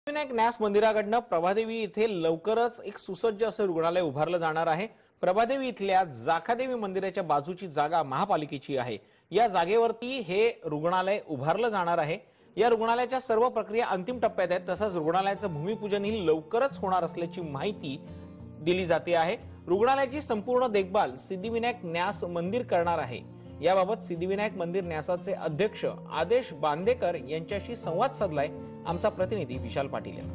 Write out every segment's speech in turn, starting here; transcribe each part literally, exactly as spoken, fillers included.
सिद्धिविनायक न्यास मंदिराकडनं प्रभादेवी येथे लवकरच एक सुसज्ज असं रुग्णालय उभारलं जाणार आहे। प्रभादेवी इथल्या जाखादेवी मंदिराच्या बाजूची जागा महापालिकेची आहे। या जागेवरती हे रुग्णालय उभारलं जाणार आहे। या रुग्णालयाच्या सर्व प्रक्रिया अंतिम टप्प्यात आहेत। तसंच रुग्णालयाचं भूमिपूजन ही लवकरच होणार असल्याची माहिती दिली जाते आहे। रुग्णालयाची संपूर्ण देखभाल सिद्धिविनायक न्यास मंदिर करणार आहे। याबाबत सिद्धिविनायक मंदिर न्यासाचे अध्यक्ष आदेश बांदेकर यांच्याशी संवाद साधलाय आमचा प्रतिनिधी विशाल पाटील यांनी।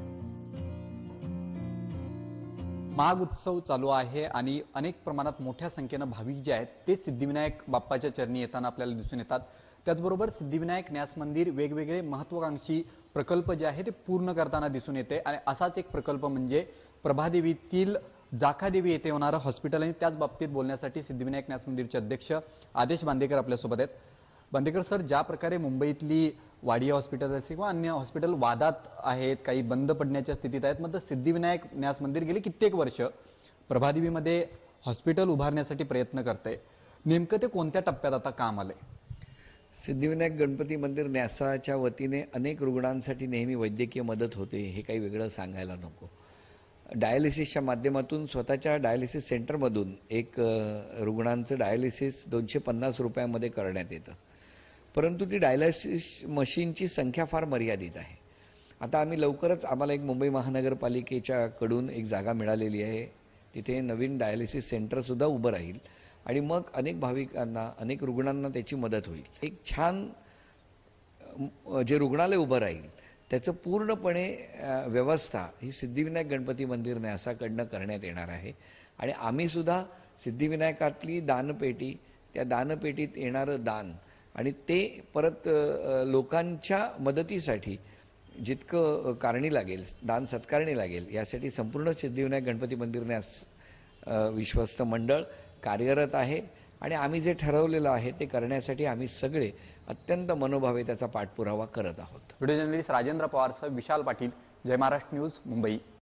माघ उत्सव चालू आहे आणि अनेक प्रमाणात मोठ्या संख्येने भाविक जे आहेत ते सिद्धिविनायक बाप्पाच्या चरणी येताना आपल्याला दिसून येतात। त्याचबरोबर सिद्धिविनायक न्यास मंदिर वेगवेगळे महत्त्वाकांक्षी प्रकल्प जे आहे ते पूर्ण करताना दिसून येते आणि असाच एक प्रकल्प म्हणजे प्रभादेवीतील जाखादेवी येथे होणारं हॉस्पिटल आणि त्याच बाबतीत बोलण्यासाठी सिद्धिविनायक न्यास मंदिरचे अध्यक्ष आदेश बांदेकर आपल्या सोबत आहेत। बांदेकर सर, ज्या प्रकारे मुंबईतली वाडिया हॉस्पिटल असेल किंवा अन्य हॉस्पिटल वादात आहेत, काही बंद पडण्याच्या स्थितीत आहेत, मात्र सिद्धिविनायक न्यास मंदिर गेली कित्येक वर्ष प्रभादेवीमध्ये हॉस्पिटल उभारण्यासाठी प्रयत्न करते, नेमकं ते कोणत्या टप्प्यात आता काम आले? सिद्धिविनायक गणपती मंदिर न्यासाच्या वतीने अनेक रुग्णांसाठी नेहमी वैद्यकीय मदत होते, हे काही वेगळं सांगायला नको। डायलिसिसच्या माध्यमातून स्वतःच्या डायलिसिस सेंटरमधून एक रुग्णांचं डायलिसिस दोनशे पन्नास रुपयामध्ये करण्यात येतं, परंतु ती डायलिसिस मशीनची संख्या फार मर्यादित आहे। आता आम्ही लवकरच आम्हाला एक मुंबई महानगरपालिकेच्या कडून एक जागा मिळालेली आहे, तिथे नवीन डायलिसिस सेंटरसुद्धा उभं राहील आणि मग अनेक भाविकांना अनेक रुग्णांना त्याची मदत होईल। एक छान जे रुग्णालय उभं राहील त्याचं पूर्णपणे व्यवस्था ही सिद्धिविनायक गणपती मंदिर न्यासाकडनं करण्यात येणार आहे आणि आम्ही सुद्धा सिद्धिविनायकातली दानपेटी, त्या दानपेटीत येणारं दान आणि ते परत लोकांच्या मदतीसाठी जितकं कारणी लागेल, दान सत्कारणी लागेल, यासाठी संपूर्ण सिद्धिविनायक गणपती मंदिर न्यास विश्वस्त मंडळ कार्यरत आहे आणि आम्ही जे ठरवलेलं आहे ते करण्यासाठी आम्ही सगळे अत्यंत मनोभावे त्याचा पाठपुरावा करत आहोत। व्हिडिओ जर्नलिस्ट राजेंद्र पवारसह विशाल पाटील, जय महाराष्ट्र न्यूज, मुंबई।